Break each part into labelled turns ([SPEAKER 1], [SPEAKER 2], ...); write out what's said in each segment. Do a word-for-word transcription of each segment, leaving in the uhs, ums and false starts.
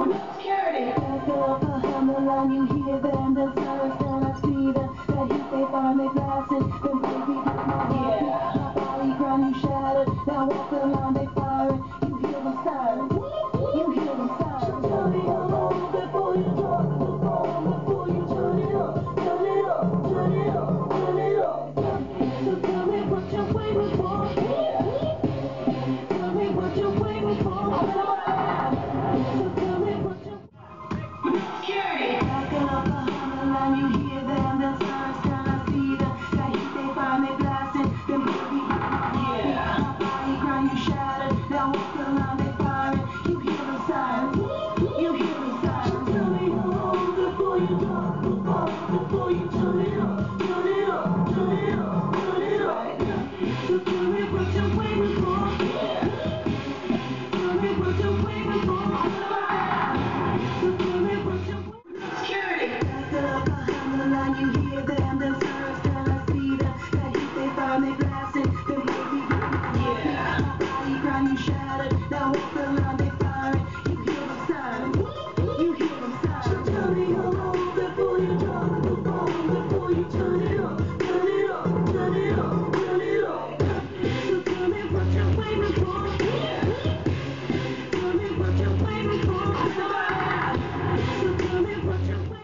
[SPEAKER 1] Security. Back up behind the line, you hear them, the sirens, then I see them. That heat they find they blasting, then baby hit my heart. Yeah. My body ground you shattered, now walk the line they firing. You hear them siren, you hear them siren. So tell me how long before you drop the bomb, before you turn it up, turn it up, turn it up, turn it up. So tell me what you're waiting for. Tell me what you're waiting for. So tell me what you're Security. Back up behind the line, you hear them, the sirens, then I see them. That heat they find they blasting, then baby hit my heart. Yeah. My body ground you shattered, now walk the line they firing. You hear them siren, you hear them siren. Tell me how long before you drop the bomb, before you turn it up, turn it up, turn it up, turn it up. So tell me what you're waiting for. Tell me what you're waiting for. So tell me what you're waiting for. Security. Back up behind the line, you hear them, the sirens, then I see them. That heat they find they blasting, then baby hit my heart. Yeah. My body ground you shattered, now walk the line they firing. You hear them siren, you hear them siren. So tell me how long before you drop the bomb, before you turn it up, turn it up, turn it up, turn it up. So tell me what you're waiting for. Tell me what you're waiting for. So tell me what you're waiting for.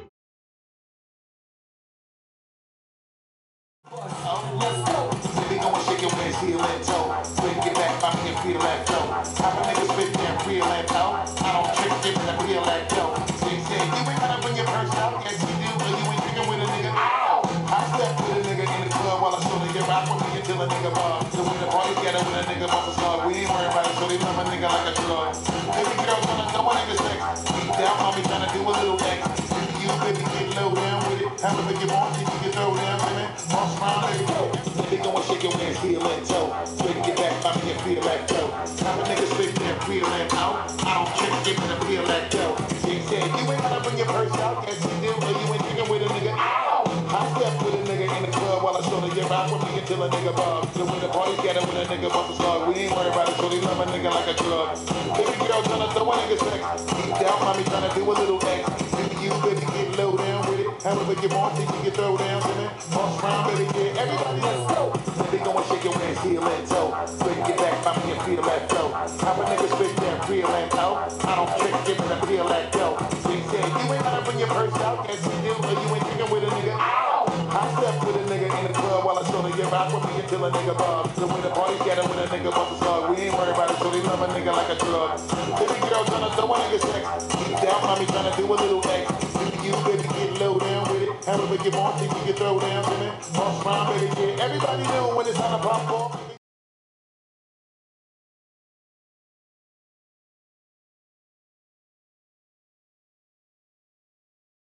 [SPEAKER 2] Let's go. Baby, go and shake your ass, heel and toe. Quick, get back, by me and feel that flow. How a nigga spit there, feel that toe. I don't trick, give it, I feel that dough. Say, say, you ain't gotta bring your purse out. Yes, you do, but you ain't thinking with a nigga. Ow! I step with a nigga in the club while I show the get rock with me until a nigga bar. So when the party get it, when a nigga bump a slug, we ain't worried about it, so they love a nigga like a drug. Baby girl tryna throw a nigga sex. Deep down, mommy tryna do a little X. You, baby, get low down with it. Have a look you want, you can throw down to me. Boss round, baby, go. Baby, go and shake your ass, heel and toe. So you can get back, by me and feel that flow. Have a nigga spit there, feel that out. I don't trick, give it, I feel that dough. She said, you ain't gotta bring your purse out. Yes, you do, but you ain't thinking with a nigga. Ow! I step with a nigga in the club while I show the get rock with me until a nigga bug. So when the party get it, when a nigga bump a slug, we ain't worried about it, so they love a nigga like a drug. Baby girl tryna throw a nigga sex. Deep down, mommy tryna do a little X. You, baby, get low down with it. However you want to, you can throw down to me. Boss round, baby, yeah, everybody let's go. Baby, go and shake your ass, heel and toe. So you get back, by me and feel that flow. How a nigga spit there, feel and out. I don't trick, give it, I feel that dough. She said, you ain't gotta bring your purse out. Yes, you do, but you ain't thinking with a nigga. Ow! I step with a nigga in the club while I show the get rock with me until a nigga bug. So when the party get it, when a nigga bump a slug, we ain't worried about it, so they love a nigga like a drug. Baby girl tryna throw a nigga sex. Deep down, mommy tryna do a little X. You, baby, get low down with it. However you want to, you can throw down to me. Boss round, baby, yeah, everybody know when it's time to pop off.